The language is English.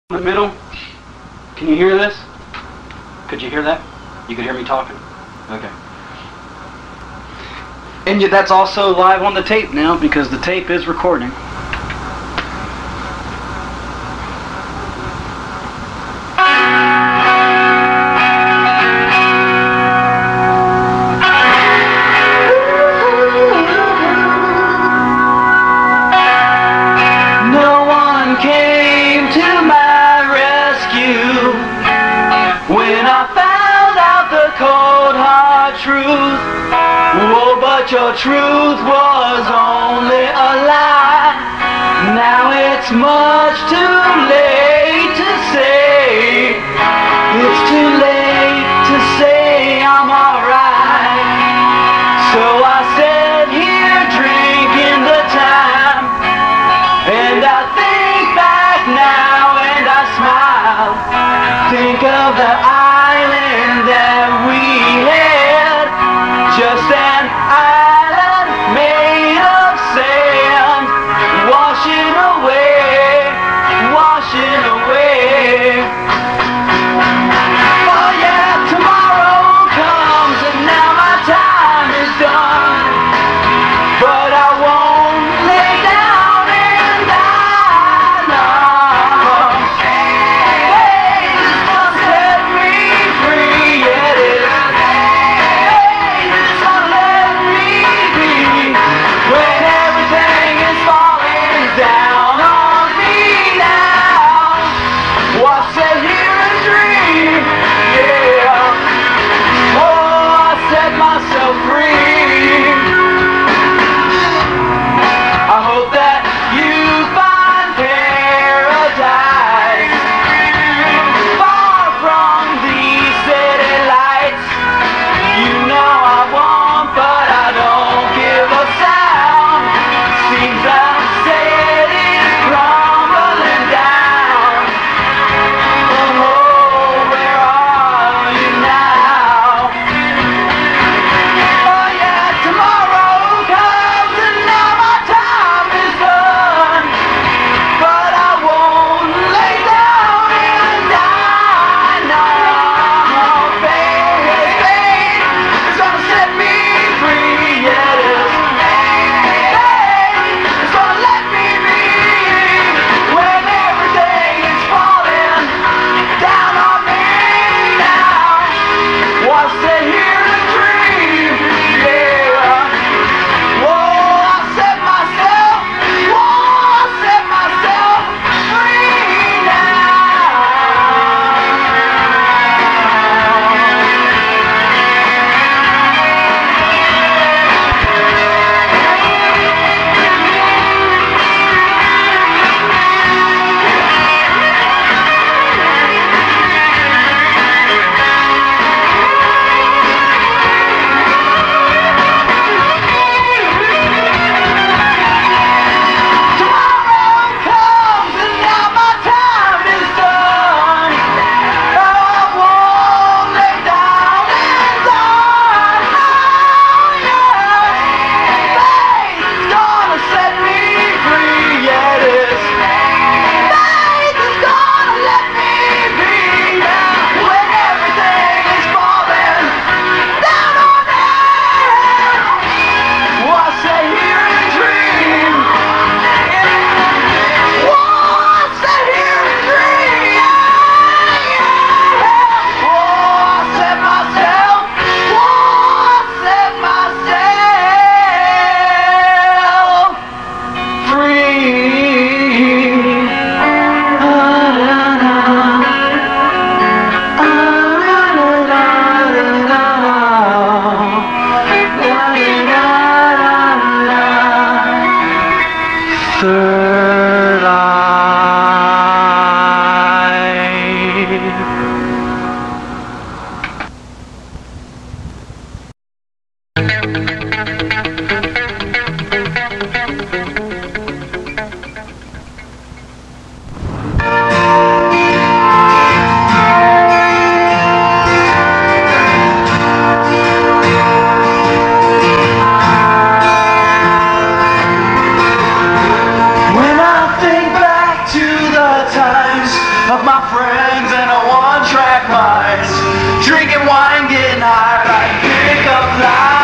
In the middle. Can you hear this? Could you hear that? You could hear me talking. Okay. And that's also live on the tape now because the tape is recording. No one came to my rescue when I found out the cold hard truth. Oh, but your truth was only a lie. Now it's much too late to say. It's too late to say I'm alright. So I sat here drinking the time, and I think back now and I smile. Think of the island that we had, just an island made of sand, washing away, washing away. my friends in a one-track mind, drinking wine, getting high, like pick up lines.